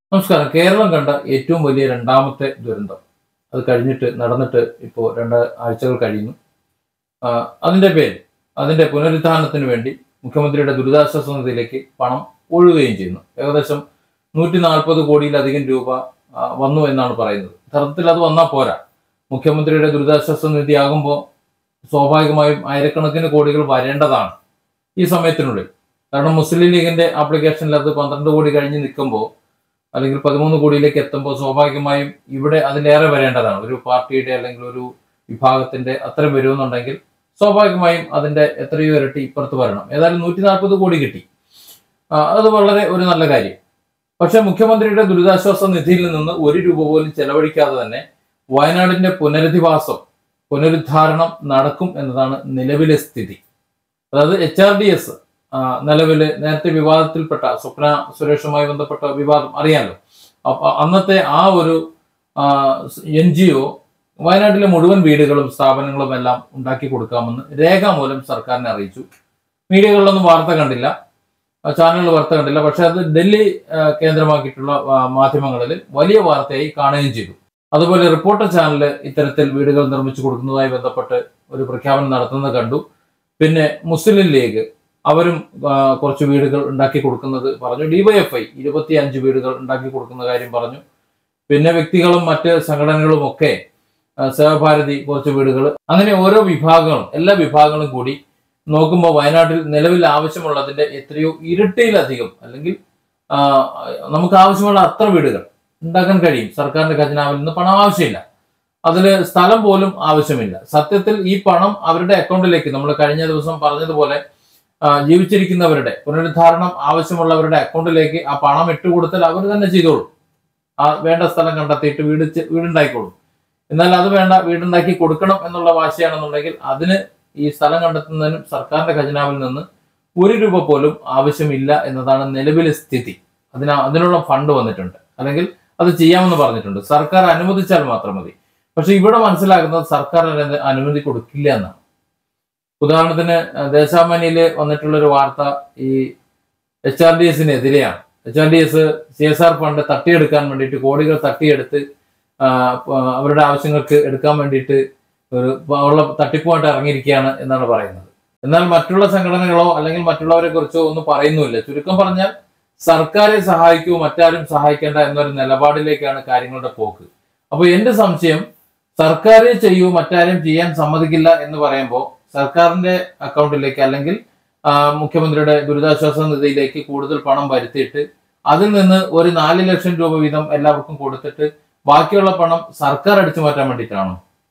നമസ്കാരം. കേരളം കണ്ട ഏറ്റവും വലിയ രണ്ടാമത്തെ ദുരന്തം അത് കഴിഞ്ഞിട്ട് നടന്നിട്ട് ഇപ്പോൾ 2 ആഴ്ചകൾ കഴിയുന്നു. അതിന്റെ പേര് അതിന്റെ പുനരുദ്ധാരണത്തിന് വേണ്ടി മുഖ്യമന്ത്രിയുടെ ദുരിതാശ്വാസ നിധിയിലേക്ക് പണം ഒഴുകുകയും ചെയ്യുന്നു. ഏകദേശം 140 കോടിയിലധികം രൂപ വന്നു എന്നാണ് പറയുന്നത്. യഥാർത്ഥത്തിൽ അത് വന്നാൽ പോരാ. മുഖ്യമന്ത്രിയുടെ ദുരിതാശ്വാസ നിധി ആകുമ്പോൾ സ്വാഭാവികമായും ആയിരക്കണക്കിന് കോടികൾ വരേണ്ടതാണ് ഈ സമയത്തിനുള്ളിൽ. കാരണം മുസ്ലിം ലീഗിന്റെ ആപ്ലിക്കേഷനിൽ അത് 12 കോടി കഴിഞ്ഞ് നിൽക്കുമ്പോൾ, അല്ലെങ്കിൽ 13 കോടിയിലേക്ക് എത്തുമ്പോൾ സ്വാഭാവികമായും ഇവിടെ അതിലേറെ വരേണ്ടതാണ്. ഒരു പാർട്ടിയുടെ അല്ലെങ്കിൽ ഒരു വിഭാഗത്തിന്റെ അത്രയും വരുമെന്നുണ്ടെങ്കിൽ സ്വാഭാവികമായും അതിന്റെ എത്രയോ ഇരട്ടി ഇപ്പുറത്ത് വരണം. ഏതായാലും 140 കോടി കിട്ടി. അത് വളരെ ഒരു നല്ല കാര്യം. പക്ഷെ മുഖ്യമന്ത്രിയുടെ ദുരിതാശ്വാസ നിധിയിൽ നിന്ന് 1 രൂപ പോലും ചെലവഴിക്കാതെ തന്നെ വയനാടിന്റെ പുനരുദ്ധാരണം നടക്കും എന്നതാണ് നിലവിലെ സ്ഥിതി. അതായത് HRDS നിലവില് നേരത്തെ വിവാദത്തിൽപ്പെട്ട സ്വപ്ന സുരേഷുമായി ബന്ധപ്പെട്ട വിവാദം അറിയാലോ. അപ്പൊ അന്നത്തെ ആ ഒരു NGO വയനാട്ടിലെ മുഴുവൻ വീടുകളും സ്ഥാപനങ്ങളും എല്ലാം ഉണ്ടാക്കി കൊടുക്കാമെന്ന് രേഖാമൂലം സർക്കാരിനെ അറിയിച്ചു. മീഡിയകളിലൊന്നും വാർത്ത കണ്ടില്ല, ചാനലുകൾ വാർത്ത കണ്ടില്ല. പക്ഷെ അത് ഡൽഹി കേന്ദ്രമാക്കിയിട്ടുള്ള മാധ്യമങ്ങളിൽ വലിയ വാർത്തയായി കാണുകയും ചെയ്തു. അതുപോലെ റിപ്പോർട്ടർ ചാനല് ഇത്തരത്തിൽ വീടുകൾ നിർമ്മിച്ചു കൊടുക്കുന്നതുമായി ബന്ധപ്പെട്ട് ഒരു പ്രഖ്യാപനം നടത്തുന്നത് കണ്ടു. പിന്നെ മുസ്ലിം ലീഗ് അവരും കുറച്ച് വീടുകൾ ഉണ്ടാക്കി കൊടുക്കുന്നത് പറഞ്ഞു. DYFI 25 വീടുകൾ ഉണ്ടാക്കി കൊടുക്കുന്ന കാര്യം പറഞ്ഞു. പിന്നെ വ്യക്തികളും മറ്റ് സംഘടനകളും ഒക്കെ, സേവാഭാരതി കുറച്ച് വീടുകൾ, അങ്ങനെ ഓരോ വിഭാഗങ്ങളും, എല്ലാ വിഭാഗങ്ങളും കൂടി നോക്കുമ്പോൾ വയനാട്ടിൽ നിലവിൽ ആവശ്യമുള്ളതിന്റെ എത്രയോ ഇരട്ടിയിലധികം, അല്ലെങ്കിൽ നമുക്ക് ആവശ്യമുള്ള അത്ര വീടുകൾ ഉണ്ടാക്കാൻ കഴിയും. സർക്കാരിന്റെ ഖജനാവിൽ നിന്ന് പണം ആവശ്യമില്ല, അതിൽ സ്ഥലം പോലും ആവശ്യമില്ല. സത്യത്തിൽ ഈ പണം അവരുടെ അക്കൗണ്ടിലേക്ക്, നമ്മൾ കഴിഞ്ഞ ദിവസം പറഞ്ഞതുപോലെ ജീവിച്ചിരിക്കുന്നവരുടെ പുനരുദ്ധാരണം ആവശ്യമുള്ളവരുടെ അക്കൗണ്ടിലേക്ക് ആ പണം ഇട്ടുകൊടുത്താൽ അവർ തന്നെ ചെയ്തോളും. വേണ്ട സ്ഥലം കണ്ടെത്തിയിട്ട് വീടുണ്ടായിക്കോളും. എന്നാൽ അത് വേണ്ട, വീടുണ്ടാക്കി കൊടുക്കണം എന്നുള്ള വാശിയാണെന്നുണ്ടെങ്കിൽ അതിന് ഈ സ്ഥലം കണ്ടെത്തുന്നതിനും സർക്കാരിന്റെ ഖജനാവിൽ നിന്ന് 1 രൂപ പോലും ആവശ്യമില്ല എന്നതാണ് നിലവിലെ സ്ഥിതി. അതിനുള്ള ഫണ്ട് വന്നിട്ടുണ്ട്, അല്ലെങ്കിൽ അത് ചെയ്യാമെന്ന് പറഞ്ഞിട്ടുണ്ട്. സർക്കാർ അനുവദിച്ചാൽ മാത്രം മതി. പക്ഷെ ഇവിടെ മനസ്സിലാക്കുന്നത് സർക്കാർ അനുമതി കൊടുക്കില്ല എന്നാണ്. ഉദാഹരണത്തിന് ദേശാഭിമാനിയിൽ വന്നിട്ടുള്ള ഒരു വാർത്ത ഈ HRDSനെതിരെയാണ്. HRDS CSR ഫണ്ട് തട്ടിയെടുക്കാൻ വേണ്ടിയിട്ട്, കോടികൾ തട്ടിയെടുത്ത് അവരുടെ ആവശ്യങ്ങൾക്ക് എടുക്കാൻ വേണ്ടിയിട്ട് ഉള്ള തട്ടിപ്പുമായിട്ട് ഇറങ്ങിയിരിക്കുകയാണ് എന്നാണ് പറയുന്നത്. എന്നാൽ മറ്റുള്ള സംഘടനകളോ അല്ലെങ്കിൽ മറ്റുള്ളവരെ കുറിച്ചോ ഒന്നും പറയുന്നുമില്ല. ചുരുക്കം പറഞ്ഞാൽ സർക്കാരെ സഹായിക്കൂ, മറ്റാരും സഹായിക്കേണ്ട എന്നൊരു നിലപാടിലേക്കാണ് കാര്യങ്ങളുടെ പോക്ക്. അപ്പൊ എന്റെ സംശയം, സർക്കാരെ ചെയ്യൂ, മറ്റാരും ചെയ്യാൻ സമ്മതിക്കില്ല എന്ന് പറയുമ്പോൾ സർക്കാരിന്റെ അക്കൗണ്ടിലേക്ക് അല്ലെങ്കിൽ മുഖ്യമന്ത്രിയുടെ ദുരിതാശ്വാസ നിധിയിലേക്ക് കൂടുതൽ പണം വരുത്തിയിട്ട് അതിൽ നിന്ന് ഒരു 4 ലക്ഷം രൂപ വീതം എല്ലാവർക്കും കൊടുത്തിട്ട് ബാക്കിയുള്ള പണം സർക്കാർ അടിച്ചു മാറ്റാൻ വേണ്ടിയിട്ടാണോ?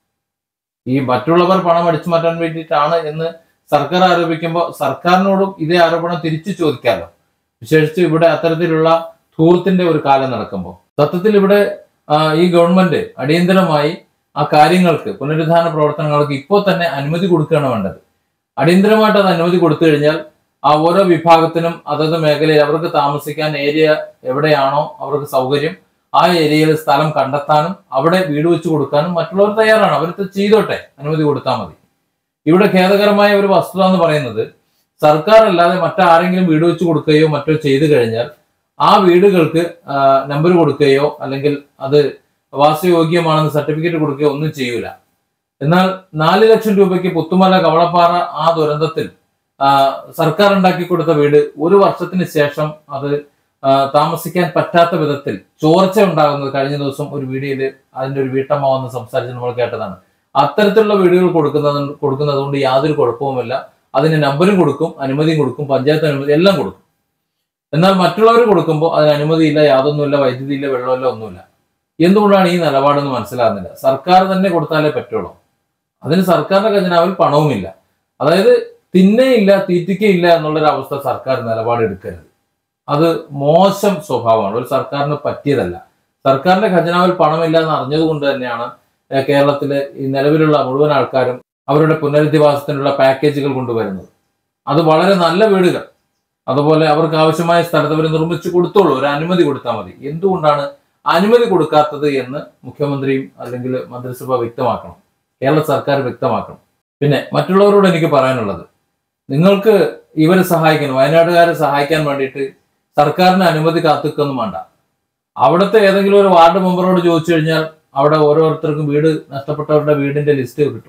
ഈ മറ്റുള്ളവർ പണം അടിച്ചു മാറ്റാൻ വേണ്ടിയിട്ടാണ് എന്ന് സർക്കാർ ആരോപിക്കുമ്പോൾ സർക്കാരിനോടും ഇതേ ആരോപണം തിരിച്ചു ചോദിക്കാമല്ലോ. വിശേഷിച്ച് ഇവിടെ അത്തരത്തിലുള്ള ധൂർത്തിന്റെ ഒരു കാലം നടക്കുമ്പോൾ. സത്യത്തിൽ ഇവിടെ ഈ ഗവൺമെന്റ് അടിയന്തരമായി ആ കാര്യങ്ങൾക്ക്, പുനരുദ്ധാരണ പ്രവർത്തനങ്ങൾക്ക് ഇപ്പോൾ തന്നെ അനുമതി കൊടുക്കുകയാണ് വേണ്ടത്. അടിയന്തരമായിട്ട് അത് അനുമതി കൊടുത്തു കഴിഞ്ഞാൽ ആ ഓരോ വിഭാഗത്തിനും അതത് മേഖലയിൽ അവർക്ക് താമസിക്കാൻ ഏരിയ എവിടെയാണോ അവർക്ക് സൗകര്യം, ആ ഏരിയയിൽ സ്ഥലം കണ്ടെത്താനും അവിടെ വീട് വെച്ച് കൊടുക്കാനും മറ്റുള്ളവർ തയ്യാറാണ്. അവർക്ക് ചെയ്തോട്ടെ, അനുമതി കൊടുത്താൽ മതി. ഇവിടെ ഖേദകരമായ ഒരു വസ്തുത എന്ന് പറയുന്നത്, സർക്കാർ അല്ലാതെ മറ്റാരെങ്കിലും വീട് വെച്ച് കൊടുക്കുകയോ മറ്റോ ചെയ്തു കഴിഞ്ഞാൽ ആ വീടുകൾക്ക് നമ്പർ കൊടുക്കുകയോ അല്ലെങ്കിൽ അത് വാസയോഗ്യമാണെന്ന് സർട്ടിഫിക്കറ്റ് കൊടുക്കുകയോ ഒന്നും ചെയ്യൂല. എന്നാൽ 4 ലക്ഷം രൂപയ്ക്ക് പുത്തുമല കവളപ്പാറ ആ ദുരന്തത്തിൽ സർക്കാർ ഉണ്ടാക്കി കൊടുത്ത വീട് 1 വർഷത്തിന് ശേഷം അത് താമസിക്കാൻ പറ്റാത്ത വിധത്തിൽ ചോർച്ച ഉണ്ടാകുന്നത് കഴിഞ്ഞ ദിവസം ഒരു വീഡിയോയിൽ അതിന്റെ ഒരു വീട്ടമ്മ വന്ന് സംസാരിച്ച് നമ്മൾ കേട്ടതാണ്. അത്തരത്തിലുള്ള വീടുകൾ കൊടുക്കുന്നത് കൊണ്ട് യാതൊരു കുഴപ്പവുമില്ല. അതിന് നമ്പരും കൊടുക്കും, അനുമതിയും കൊടുക്കും, പഞ്ചായത്ത് അനുമതി എല്ലാം കൊടുക്കും. എന്നാൽ മറ്റുള്ളവർ കൊടുക്കുമ്പോൾ അതിന് അനുമതിയില്ല, യാതൊന്നുമില്ല, വൈദ്യുതിയില്ല, വെള്ളമില്ല, ഒന്നുമില്ല. എന്തുകൊണ്ടാണ് ഈ നിലപാടെന്ന് മനസ്സിലാകുന്നില്ല. സർക്കാർ തന്നെ കൊടുത്താലേ പറ്റുള്ളൂ. അതിന് സർക്കാരിന്റെ ഖജനാവിൽ പണവുമില്ല. അതായത് തിന്നയില്ല, തീറ്റിക്കയില്ല എന്നുള്ളൊരു അവസ്ഥ സർക്കാർ നിലപാടെടുക്കരുത്. അത് മോശം സ്വഭാവമാണ്, ഒരു സർക്കാരിന് പറ്റിയതല്ല. സർക്കാരിന്റെ ഖജനാവിൽ പണമില്ല എന്ന് അറിഞ്ഞതുകൊണ്ട് തന്നെയാണ് കേരളത്തിലെ ഈ നിലവിലുള്ള മുഴുവൻ ആൾക്കാരും അവരുടെ പുനരധിവാസത്തിനുള്ള പാക്കേജുകൾ കൊണ്ടുവരുന്നത്. അത് വളരെ നല്ല വീടുകൾ, അതുപോലെ അവർക്ക് ആവശ്യമായ സ്ഥലത്ത് അവർ നിർമ്മിച്ചു കൊടുത്തോളൂ, ഒരു അനുമതി കൊടുത്താൽ മതി. എന്തുകൊണ്ടാണ് അനുമതി കൊടുക്കാത്തത് എന്ന് മുഖ്യമന്ത്രിയും അല്ലെങ്കിൽ മന്ത്രിസഭ വ്യക്തമാക്കണം, കേരള സർക്കാർ വ്യക്തമാക്കണം. പിന്നെ മറ്റുള്ളവരോട് എനിക്ക് പറയാനുള്ളത്, നിങ്ങൾക്ക് ഇവരെ സഹായിക്കണം, വയനാട്ടുകാരെ സഹായിക്കാൻ വേണ്ടിയിട്ട് സർക്കാരിന് അനുമതി കാത്തുക്കൊന്നും വേണ്ട. അവിടുത്തെ ഏതെങ്കിലും ഒരു വാർഡ് മെമ്പറോട് ചോദിച്ചു കഴിഞ്ഞാൽ അവിടെ ഓരോരുത്തർക്കും വീട് നഷ്ടപ്പെട്ടവരുടെ വീടിന്റെ ലിസ്റ്റ് കിട്ടും.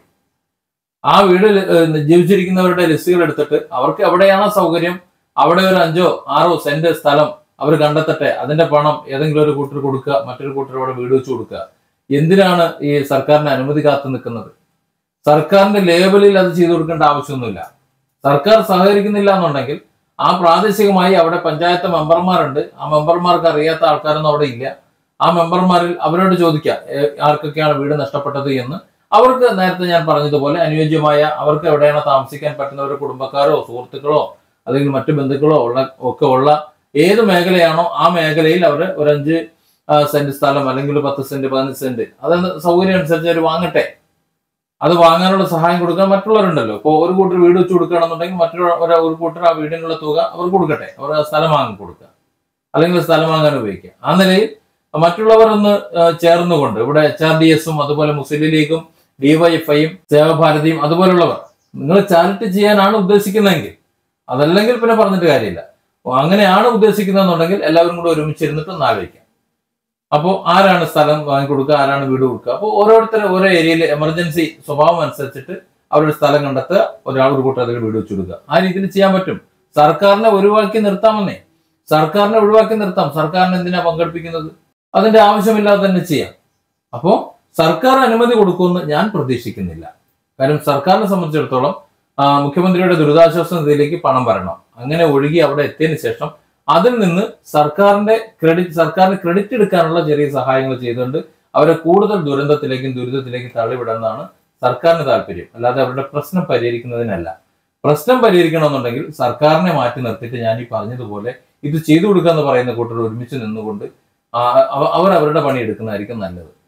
ആ വീട് ജീവിച്ചിരിക്കുന്നവരുടെ ലിസ്റ്റുകൾ എടുത്തിട്ട് അവർക്ക് എവിടെയാണോ സൗകര്യം അവിടെ ഒരു 5-6 സെന്റ് സ്ഥലം അവർ കണ്ടെത്തട്ടെ, അതിന്റെ പണം ഏതെങ്കിലും ഒരു കൂട്ടർ കൊടുക്കുക, മറ്റൊരു കൂട്ടർ അവിടെ വീട് വെച്ച് കൊടുക്കുക. എന്തിനാണ് ഈ സർക്കാരിന്റെ അനുമതി കാത്തു നിൽക്കുന്നത്? സർക്കാരിന്റെ ലേബലിൽ അത് ചെയ്തു കൊടുക്കേണ്ട ആവശ്യമൊന്നുമില്ല. സർക്കാർ സഹകരിക്കുന്നില്ല എന്നുണ്ടെങ്കിൽ ആ പ്രാദേശികമായി അവിടെ പഞ്ചായത്ത് മെമ്പർമാരുണ്ട്, ആ മെമ്പർമാർക്ക് അറിയാത്ത ആൾക്കാരൊന്നും അവിടെ ഇല്ല. ആ മെമ്പർമാരിൽ അവരോട് ചോദിക്കാം ആർക്കൊക്കെയാണ് വീട് നഷ്ടപ്പെട്ടത് എന്ന്. അവർക്ക് നേരത്തെ ഞാൻ പറഞ്ഞതുപോലെ അനുയോജ്യമായ അവർക്ക് എവിടെയാണ് താമസിക്കാൻ പറ്റുന്നവരുടെ കുടുംബക്കാരോ സുഹൃത്തുക്കളോ അല്ലെങ്കിൽ മറ്റു ബന്ധുക്കളോ ഉള്ള ഏത് മേഖലയാണോ ആ മേഖലയിൽ അവർ ഒരു 5 സെന്റ് സ്ഥലം അല്ലെങ്കിൽ 10 സെന്റ് 15 സെന്റ് അതെന്ന് സൗകര്യം അനുസരിച്ച് അവർ വാങ്ങട്ടെ. അത് വാങ്ങാനുള്ള സഹായം കൊടുക്കാൻ മറ്റുള്ളവരുണ്ടല്ലോ. ഇപ്പോൾ ഒരു കൂട്ടർ വീട് വെച്ച് കൊടുക്കുകയാണെന്നുണ്ടെങ്കിൽ ഒരു കൂട്ടർ ആ വീടിനുള്ള തുക അവർ കൊടുക്കട്ടെ, അവർ സ്ഥലം വാങ്ങി കൊടുക്കുക അല്ലെങ്കിൽ സ്ഥലം വാങ്ങാൻ ഉപയോഗിക്കുക. ആ നിലയിൽ മറ്റുള്ളവർ ഒന്ന് ചേർന്നുകൊണ്ട് ഇവിടെ HRDS-ഉം അതുപോലെ മുസ്ലിം ലീഗും DYFI-യും സേവാഭാരതിയും അതുപോലുള്ളവർ നിങ്ങൾ ചാരിറ്റി ചെയ്യാനാണ് ഉദ്ദേശിക്കുന്നതെങ്കിൽ, അതല്ലെങ്കിൽ പിന്നെ പറഞ്ഞിട്ട് കാര്യമില്ല. അങ്ങനെയാണ് ഉദ്ദേശിക്കുന്നതെന്നുണ്ടെങ്കിൽ എല്ലാവരും കൂടെ ഒരുമിച്ചിരുന്നിട്ട് ഒന്ന് ആലോചിക്കാം. അപ്പോൾ ആരാണ് സ്ഥലം വാങ്ങിക്കൊടുക്കുക, ആരാണ് വീട് കൊടുക്കുക? അപ്പോൾ ഓരോരുത്തരും ഓരോ ഏരിയയിൽ എമർജൻസി സ്വഭാവം അനുസരിച്ചിട്ട് അവരുടെ സ്ഥലം കണ്ടെത്തുക, ഒരു കൂട്ടർ അതിൽ വീട് വെച്ച് കൊടുക്കുക. ആ രീതിയിൽ ചെയ്യാൻ പറ്റും. സർക്കാരിനെ ഒഴിവാക്കി നിർത്താമെന്നേ, സർക്കാരിനെ ഒഴിവാക്കി നിർത്താം. സർക്കാരിനെ എന്തിനാ പങ്കെടുപ്പിക്കുന്നത്? അതിന്റെ ആവശ്യമില്ലാതെ തന്നെ ചെയ്യാം. അപ്പോൾ സർക്കാർ അനുമതി കൊടുക്കുമെന്ന് ഞാൻ പ്രതീക്ഷിക്കുന്നില്ല. കാര്യം സർക്കാരിനെ സംബന്ധിച്ചിടത്തോളം മുഖ്യമന്ത്രിയുടെ ദുരിതാശ്വാസ നിധിയിലേക്ക് പണം വരണം. അങ്ങനെ ഒഴുകി അവിടെ എത്തിയതിനു ശേഷം അതിൽ നിന്ന് സർക്കാരിന് ക്രെഡിറ്റ് എടുക്കാനുള്ള ചെറിയ സഹായങ്ങൾ ചെയ്തുകൊണ്ട് അവരെ കൂടുതൽ ദുരിതത്തിലേക്കും തള്ളിവിടുന്നതാണ് സർക്കാരിന് താല്പര്യം. അല്ലാതെ അവരുടെ പ്രശ്നം പരിഹരിക്കുന്നതിനല്ല. പ്രശ്നം പരിഹരിക്കണമെന്നുണ്ടെങ്കിൽ സർക്കാരിനെ മാറ്റി നിർത്തിയിട്ട് ഞാൻ ഈ പറഞ്ഞതുപോലെ ഇത് ചെയ്തു കൊടുക്കുക എന്ന് പറയുന്ന കൂട്ടർ ഒരുമിച്ച് നിന്നുകൊണ്ട് അവർ അവരുടെ പണി എടുക്കുന്നതായിരിക്കും നല്ലത്.